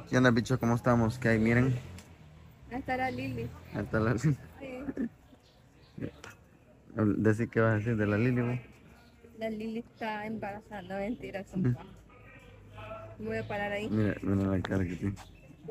¿Qué onda, bicho? ¿Cómo estamos? ¿Qué hay? Miren. Ahí está la Lili. Ahí está la... Sí, Decí qué vas a decir de la Lili, vos. la Lili está embarazada, no mentira, compa. Me voy a parar ahí. Mira, mira la cara que tiene.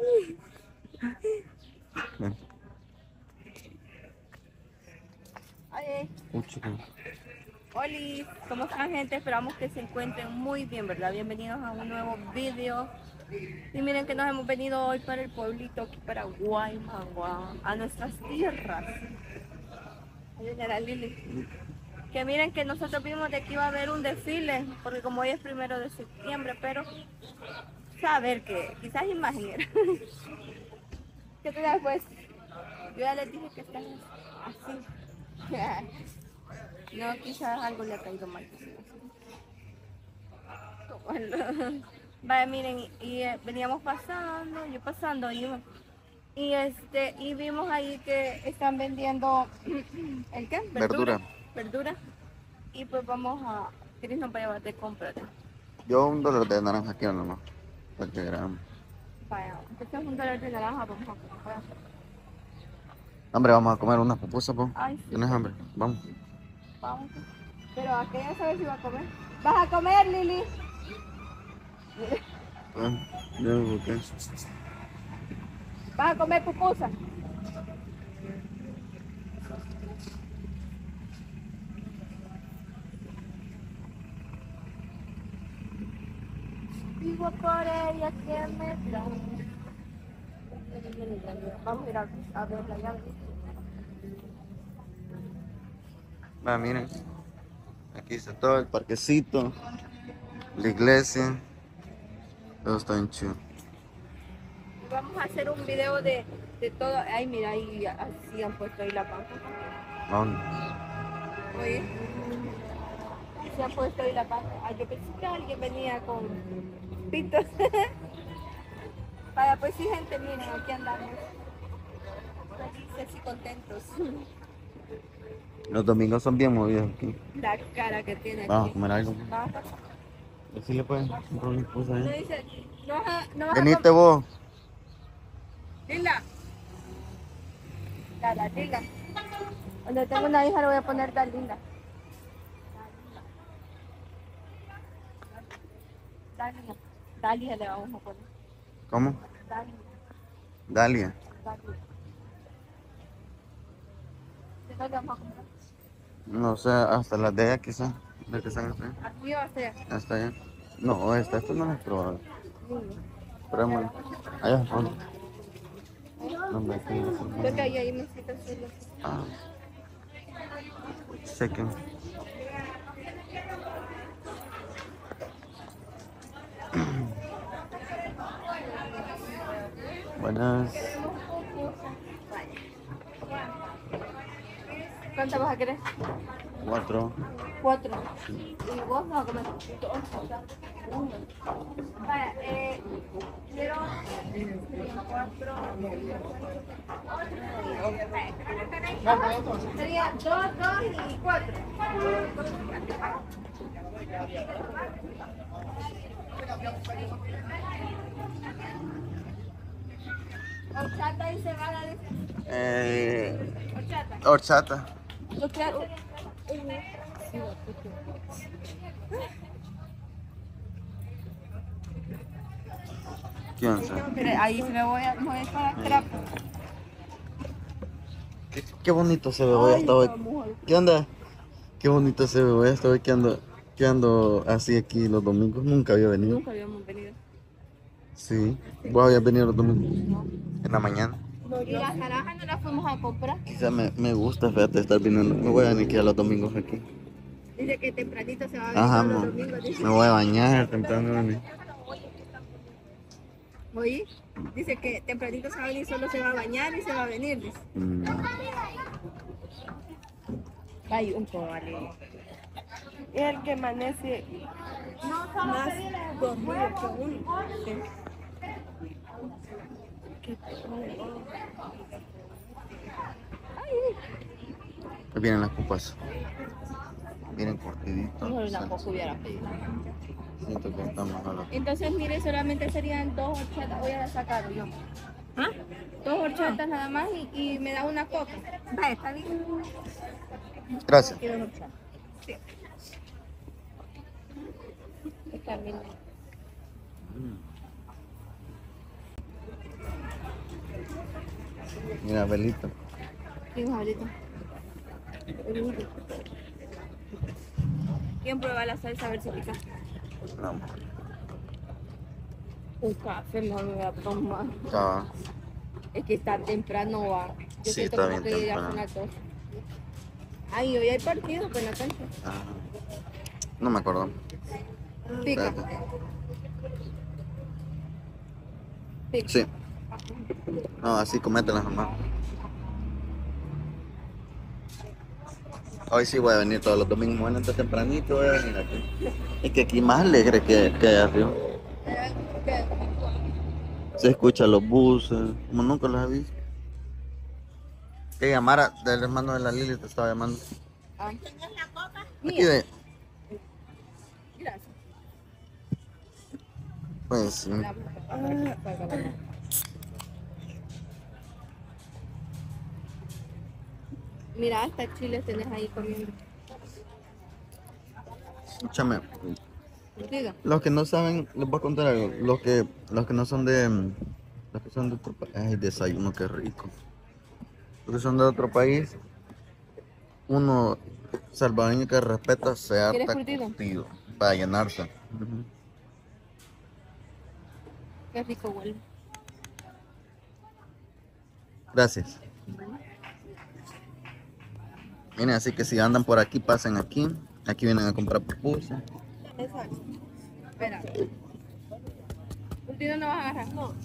Oye, Pucha. Oli, ¿cómo están, gente? Esperamos que se encuentren muy bien, ¿verdad? Bienvenidos a un nuevo video. Y miren que nos hemos venido hoy para el pueblito, aquí para Guaymangua, a nuestras tierras. Ahí viene la Lili. Que miren que nosotros vimos de que iba a haber un desfile, porque como hoy es 1 de septiembre, pero saber que quizás imaginar. ¿Qué te da pues? Yo ya les dije que están así. No, quizás algo le ha caído mal. Bueno, vaya, miren, y veníamos pasando, yo pasando, y vimos ahí que están vendiendo ¿el qué? Verdura, Verdura. verdura. Y pues vamos a irnos para llevar de compra. Yo $1 de naranja aquí nomás. Para que vean. Vaya, entonces $1 de naranja vamos a comprar. Hambre, vamos a comer unas pupusas, po. Ay, sí, ¿Tienes hambre? Vamos. vamos. Pero aquella sabe si va a comer. ¿Vas a comer, Lili? Ah, ya me busqué. ¿Vas a comer pupusa? Vivo por ella que me da. Vamos a ir a ver la llave. Va, miren. Aquí está todo el parquecito. La iglesia. Todo está bien chido. Vamos a hacer un video de todo. Ay, mira, ahí así han puesto ahí la panza. Vamos. Oye, se han puesto ahí la panza. Ay, yo pensé que alguien venía con pitos. Vaya, pues sí, gente, miren, aquí andamos. Felices y contentos. Los domingos son bien movidos aquí. La cara que tiene Vamos a aquí. comer algo. Vamos a pasar. Decirle pues, comprar una pupusa No ahí. dice, no vas a Venite comer. vos. Lila, la Lila. Cuando tengo una hija le voy a poner Dalila. Dalia. Dalia le vamos a poner. ¿Cómo? Dalia. Dalia. Dalia. ¿De dónde vamos a comprar? No sé, hasta las de allá quizás. Las que están hasta allá. Aquí va a ser. Hasta allá. No, esta no la he probado. Sí. Esperemos. Allá, ¿dónde? No me Creo que ahí me citan solo. Ah, chequen. Buenas. ¿Cuántas vas a querer? 4. 4. ¿Y vos vas a comer? 1. Vaya, quiero 4. Sería 2, 2 y 4. Horchata y cebada de horchata. Horchata. Horchata. ¿Qué onda? Ahí se me voy a mover para atrás. Qué bonito se ve hoy hasta hoy. ¿Qué onda? Qué bonito se ve hoy hasta hoy que ando así aquí los domingos. Nunca había venido. Nunca habíamos venido. Sí. ¿Vos habías venido los domingos? En la mañana. Y las naranjas no las fuimos a comprar. Quizá me gusta, fíjate, estar viniendo. Me voy a venir aquí a los domingos aquí. Dice que tempranito se va a venir Ajá, todos los domingos. Dice. me voy a bañar temprano. Oye, dice que tempranito se va a venir, solo se va a bañar y se va a venir. Dice. Hay un vale. Es el que amanece más dormido que uno. Ahí vienen las pupas. Vienen cortiditos. Mejor tampoco hubiera pedido. Siento que está mejor. Entonces, mire, solamente serían 2 horchatas. Voy a sacar yo. ¿Ah? 2 horchatas nada más y me da una coca. Va, está bien. Gracias. Aquí 2 horchatas. Sí. Está bien. Mira, Belito. ¿Quién es ahorita? ¿Quién prueba la salsa a ver si pica? No, Un café no me voy a tomar. ya. Es que está temprano, va. Yo Sí, siento está como bien que ya son temprano. las 12. Ay, hoy hay partido con la cancha. Ah, no me acuerdo. Pica. Espérate. Pica. Sí. No, así comételas nomás. Hoy sí voy a venir todos los domingos, bueno, entonces tempranito voy a venir aquí. Es que aquí más alegre que allá arriba. Se escuchan los buses, como nunca los he visto. Que llamara del hermano de la Lili, te estaba llamando. Ah. Aquí Mía. de, Gracias. pues sí. Mira, hasta chiles tenés ahí comiendo. Escúchame, Diga. los que no saben, les voy a contar algo. Los que no son de, los que son de otro país, ay, desayuno, qué rico. Los que son de otro país, uno salvadoreño que respeta se ¿Quieres harta curtido? curtido para llenarse. Ujú. Qué rico huele. Gracias. Miren, así que si andan por aquí, pasen aquí. Aquí vienen a comprar pupusas. Exacto. Espera. ¿Curtido no vas a agarrar? No.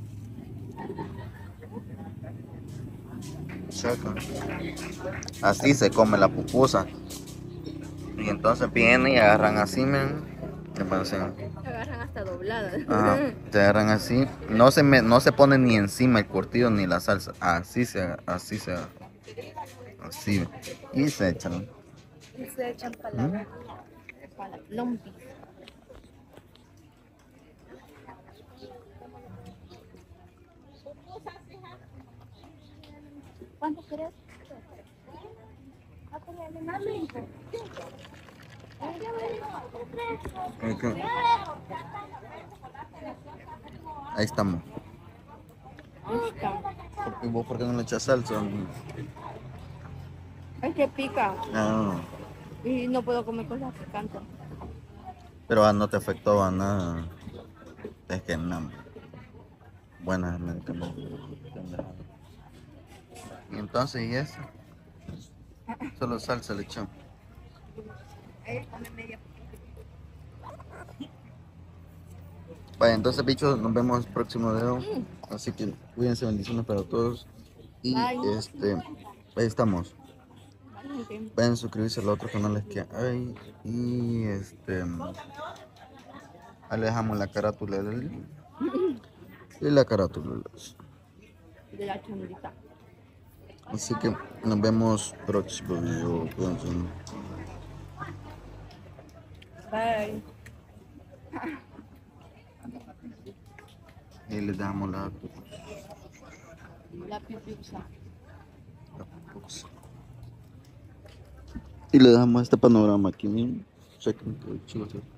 Checa. Así se come la pupusa. Y entonces vienen y agarran así, men. Y parecen- Se agarran hasta dobladas. Ajá, te agarran así. No se pone ni encima el curtido ni la salsa. Así se así. Y se echan. Y se echan para ¿Mm? la lompi. ¿Cuánto querés? Ok. Ahí estamos. ¿Y vos por qué no le echas salsa? Es que pica Ah, y no puedo comer cosas picantes. pero no te afectó a nada. Es que no. Buenas medicamentos. Y entonces, ¿y eso? Solo salsa le echó. Ahí come media. Vaya, entonces, bichos, nos vemos en el próximo video. Así que cuídense, bendiciones para todos. Y Bye. ahí estamos. Bye. Vayan a suscribirse a los otros canales que hay. Y ahí le dejamos la carátula y la carátula. De la chambrita. Así que nos vemos próximo video. Cuídense. Bye. Y les dejamos La pipiusa. y le dejamos este panorama aquí. Miren. Chequen qué chulo.